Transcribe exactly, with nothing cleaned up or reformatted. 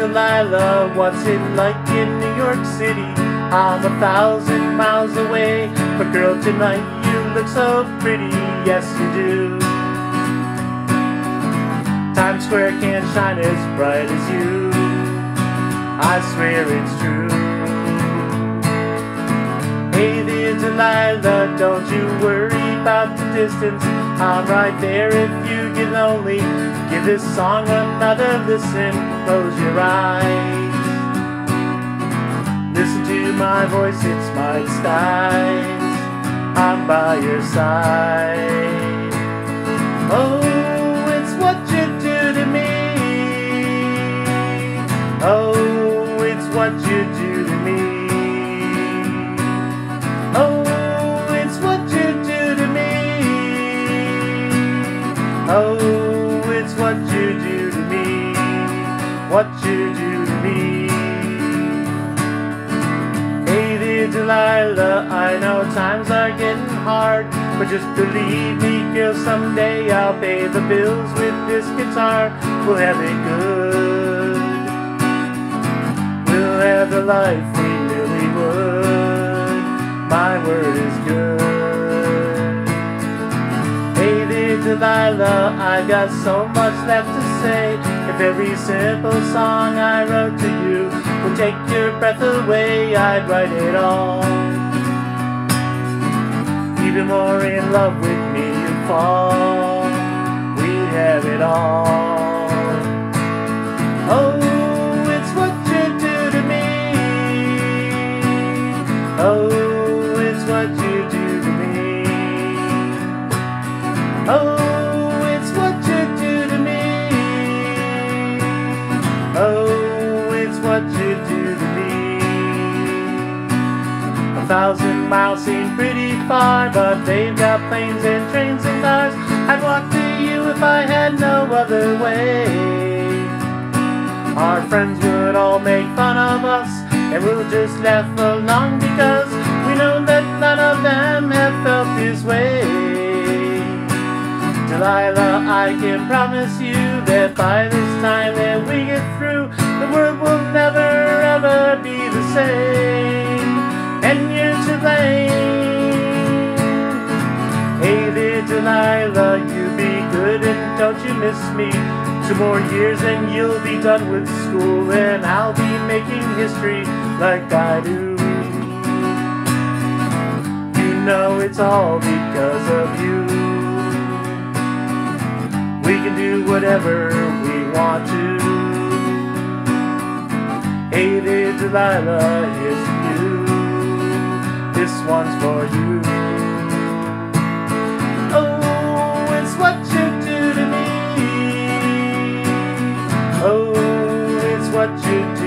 Delilah, what's it like in New York City? I'm a thousand miles away, but girl, tonight you look so pretty, yes you do. Times Square can't shine as bright as you, I swear it's true. Hey there Delilah, don't you worry about the distance, I'm right there if you get lonely. Give this song another listen, close your eyes. Listen to my voice, it's my disguise, I'm by your side. Oh, it's what you do to me. Oh, it's what you do to me. Oh, it's what you do to me. Oh, it's what you do to me. What you do to me. Hey there Delilah, I know times are getting hard, but just believe me girl, someday I'll pay the bills with this guitar. We'll have it good, we'll have the life we really would, my word is good. Hey there Delilah, I got so much left to say. If every simple song I wrote to you would take your breath away, I'd write it all. Even more in love with me you'd fall, we'd have it all. Oh, it's what you do to me. Oh, it's what you do to me. Oh, it's what you do to me. Oh, it's what you do to me. A thousand miles seem pretty far, but they've got planes and trains and cars. I'd walk to you if I had no other way. Our friends would all make fun of us, and we'll just laugh along because we know that none of them have felt this way. Delilah, I can promise you that by this time that we get through, the world will never ever be the same, and you're to blame. Hey there Delilah, you be good and don't you miss me. Two more years and you'll be done with school, and I'll be making history like I do. You know it's all because of you. We can do whatever we want to. Hey there Delilah, here's to you. This one's for you. Oh, it's what you do to me. Oh, it's what you do.